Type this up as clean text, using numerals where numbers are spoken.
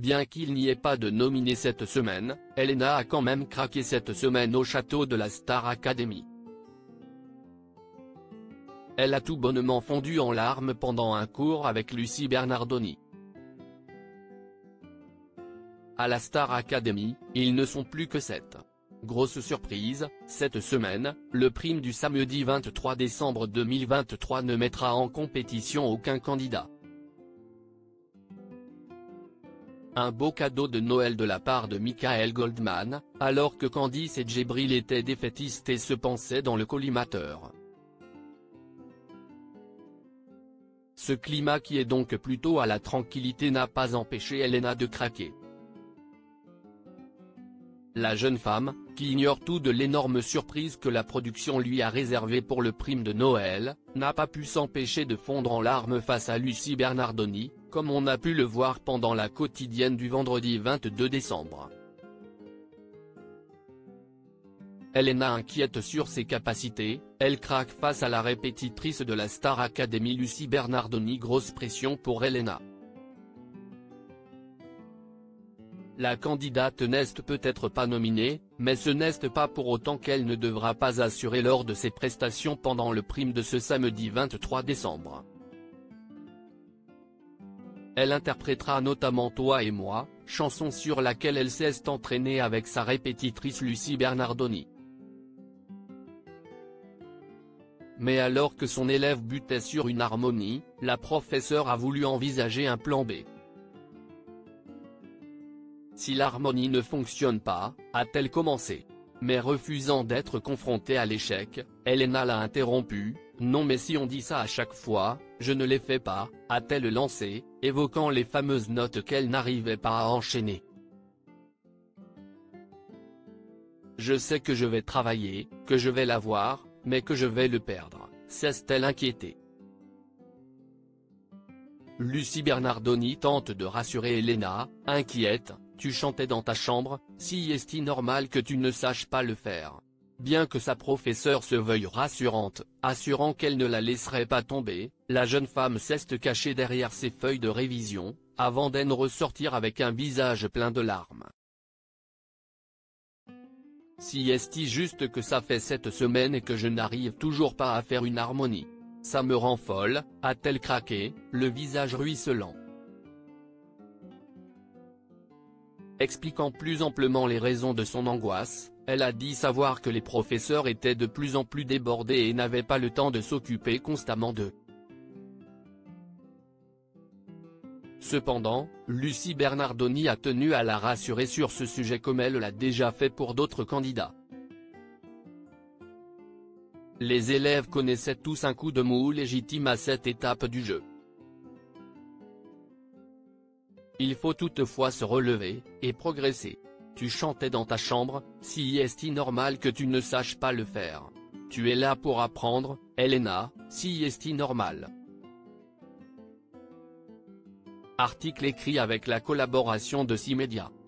Bien qu'il n'y ait pas de nominé cette semaine, Elena a quand même craqué cette semaine au château de la Star Academy. Elle a tout bonnement fondu en larmes pendant un cours avec Lucie Bernardoni. À la Star Academy, ils ne sont plus que 7. Grosse surprise, cette semaine, le prime du samedi 23 décembre 2023 ne mettra en compétition aucun candidat. Un beau cadeau de Noël de la part de Michael Goldman, alors que Candice et Djibril étaient défaitistes et se pensaient dans le collimateur. Ce climat qui est donc plutôt à la tranquillité n'a pas empêché Elena de craquer. La jeune femme, qui ignore tout de l'énorme surprise que la production lui a réservée pour le prime de Noël, n'a pas pu s'empêcher de fondre en larmes face à Lucie Bernardoni, comme on a pu le voir pendant la quotidienne du vendredi 22 décembre. Elena inquiète sur ses capacités, elle craque face à la répétitrice de la Star Academy Lucie Bernardoni. Grosse pression pour Elena. La candidate n'est peut-être pas nominée, mais ce n'est pas pour autant qu'elle ne devra pas assurer lors de ses prestations pendant le prime de ce samedi 23 décembre. Elle interprétera notamment Toi et moi, chanson sur laquelle elle s'est entraînée avec sa répétitrice Lucie Bernardoni. Mais alors que son élève butait sur une harmonie, la professeure a voulu envisager un plan B. Si l'harmonie ne fonctionne pas, a-t-elle commencé. Mais refusant d'être confrontée à l'échec, Elena l'a interrompu. Non mais si on dit ça à chaque fois, je ne les fais pas, a-t-elle lancé, évoquant les fameuses notes qu'elle n'arrivait pas à enchaîner. Je sais que je vais travailler, que je vais l'avoir, mais que je vais le perdre, s'est-elle inquiétée. Lucie Bernardoni tente de rassurer Elena, inquiète. Tu chantais dans ta chambre, si est-il normal que tu ne saches pas le faire. Bien que sa professeure se veuille rassurante, assurant qu'elle ne la laisserait pas tomber, la jeune femme s'est cachée derrière ses feuilles de révision, avant d'en ressortir avec un visage plein de larmes. Si est-il juste que ça fait 7 semaines et que je n'arrive toujours pas à faire une harmonie. Ça me rend folle, a-t-elle craqué, le visage ruisselant. Expliquant plus amplement les raisons de son angoisse, elle a dit savoir que les professeurs étaient de plus en plus débordés et n'avaient pas le temps de s'occuper constamment d'eux. Cependant, Lucie Bernardoni a tenu à la rassurer sur ce sujet comme elle l'a déjà fait pour d'autres candidats. Les élèves connaissaient tous un coup de mou légitime à cette étape du jeu. Il faut toutefois se relever, et progresser. Tu chantais dans ta chambre, si est-il normal que tu ne saches pas le faire. Tu es là pour apprendre, Elena, si est-il normal. Article écrit avec la collaboration de 6 médias.